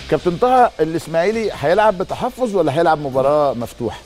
كابتن طه، الاسماعيلي هيلعب بتحفظ ولا هيلعب مباراه مفتوحه؟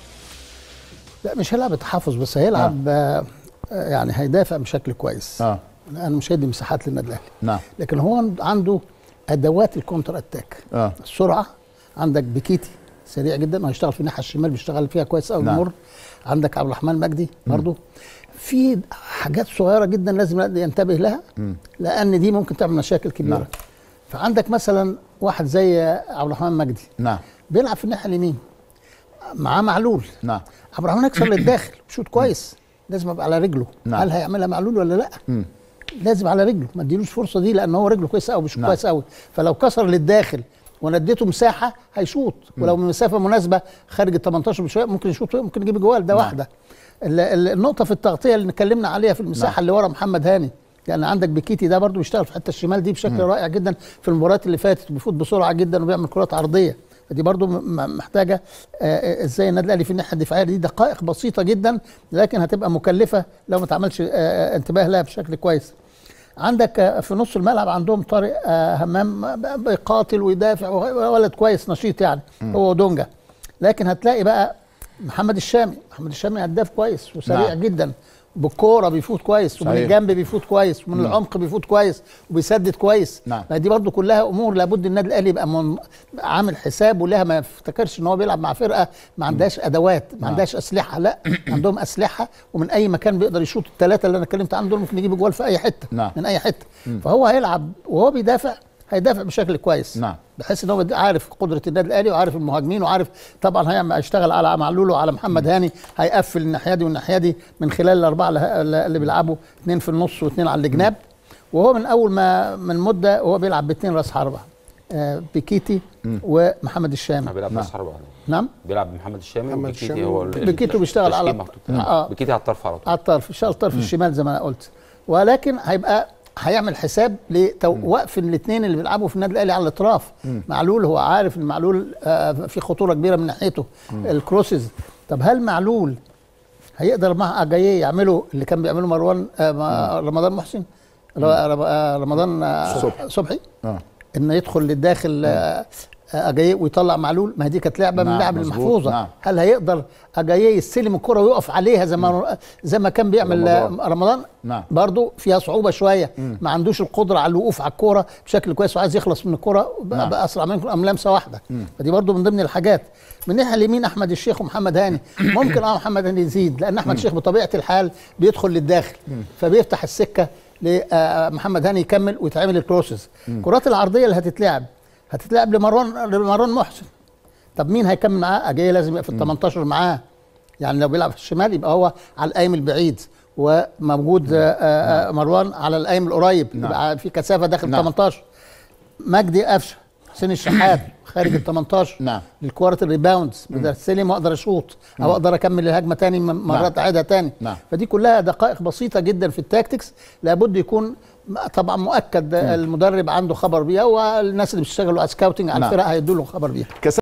لا مش هيلعب بتحفظ، بس هيلعب يعني هيدافع بشكل كويس. انا مش هيدي مساحات للنادي الاهلي. نعم. لكن هو عنده ادوات الكونتر اتاك. السرعه، عندك بكيتي سريع جدا وهيشتغل في الناحيه الشمال، بيشتغل فيها كويس قوي. نعم. عندك عبد الرحمن مجدي برضه. في حاجات صغيره جدا لازم ينتبه لها، لان دي ممكن تعمل مشاكل كبيره. نعم. فعندك مثلا واحد زي عبد الرحمن مجدي. نعم. بيلعب في الناحيه اليمين، معاه معلول. نعم. عبد الرحمن يكسر للداخل شوط كويس، لازم ابقى على رجله. نعم. هل هيعملها معلول ولا لا؟ لازم على رجله، ما اديلوش فرصه دي، لان هو رجله كويسه قوي، بيشوط كويس قوي. فلو كسر للداخل وانا اديته مساحه هيشوط، ولو من مسافه مناسبه خارج ال 18 بشويه ممكن يشوط، ممكن يجيب جوال. ده واحده. النقطه في التغطيه اللي اتكلمنا عليها في المساحه اللي ورا محمد هاني، يعني عندك بيكيتي ده برضو بيشتغل في الحته الشمال دي بشكل رائع جدا في المباريات اللي فاتت، بيفوت بسرعه جدا وبيعمل كرات عرضيه. فدي برضو محتاجه ازاي النادي الاهلي في الناحيه الدفاعيه دي دقائق بسيطه جدا، لكن هتبقى مكلفه لو ما اتعملش انتباه لها بشكل كويس. عندك في نص الملعب عندهم طارق همام بيقاتل ويدافع، ولد كويس نشيط يعني. هو ودونجا. لكن هتلاقي بقى محمد الشامي هداف كويس وسريع. نعم. جدا بالكوره بيفوت كويس، ومن الجنب بيفوت كويس، ومن العمق بيفوت كويس، وبيسدد كويس. نعم. دي برضو كلها امور لابد النادي الاهلي يبقى عامل حساب ولها، ما يفتكرش ان هو بيلعب مع فرقه ما عندهاش ادوات، ما عندهاش اسلحه. لا عندهم اسلحه، ومن اي مكان بيقدر يشوط. الثلاثه اللي انا اتكلمت عنهم دول ممكن يجيبوا جوال في اي حته. نعم. من اي حته. فهو هيلعب وهو بيدافع، هيدافع بشكل كويس. نعم. بحيث ان هو عارف قدره النادي الاهلي، وعارف المهاجمين، وعارف طبعا هيشتغل على معلول وعلى محمد هاني، هيقفل الناحيه دي والناحيه دي من خلال الاربعه اللي بيلعبوا، اثنين في النص واثنين على الجناب. وهو من اول ما من مده وهو بيلعب باثنين راس حربه، بكيتي ومحمد الشامي. بيلعب راس حربه. نعم. بيلعب محمد الشامي وبكيتي. هو بكيتي بيشتغل على بكيتي على الطرف على طول، على الطرف، يشتغل الطرف الشمال زي ما انا قلت. ولكن هيعمل حساب لوقف الاثنين اللي بيلعبوا في النادي الاهلي على الاطراف. معلول هو عارف ان معلول في خطوره كبيره من ناحيته، الكروسز. طب هل معلول هيقدر مع اجاييه يعملوا اللي كان بيعمله مروان رمضان محسن، رمضان صبحي، انه يدخل للداخل اجاييه ويطلع معلول؟ ما هي دي كانت لعبه من اللعب المحفوظه. نعم. هل هيقدر اجاييه يستلم الكره ويقف عليها زي ما كان بيعمل رمضان؟ نعم. برضو فيها صعوبه شويه. ما عندوش القدره على الوقوف على الكره بشكل كويس، وعايز يخلص من الكره باسرع من لمسه واحده. فدي برضو من ضمن الحاجات. من الناحيه اليمين احمد الشيخ ومحمد هاني، ممكن محمد هاني يزيد، لان احمد الشيخ بطبيعه الحال بيدخل للداخل، فبيفتح السكه لمحمد هاني يكمل ويتعمل الكروسز. الكرات العرضيه اللي هتتلعب لمروان محسن. طب مين هيكمل معاه؟ اجاييه لازم يبقى في ال 18 معاه، يعني لو بيلعب في الشمال يبقى هو على القايم البعيد، وموجود مروان على القايم القريب، يبقى في كثافه داخل ال 18. مجدي قفشه، حسين الشحات خارج ال 18. نعم. للكوره الريباوندز، بدل استلم واقدر اشوط او اقدر اكمل الهجمه تاني مرات اعيدها تاني. فدي كلها دقائق بسيطه جدا في التاكتكس، لابد يكون طبعا مؤكد المدرب عنده خبر بيها، والناس اللي بيشتغلوا على سكاوتنج على الفرق هيدوا له خبر بيها.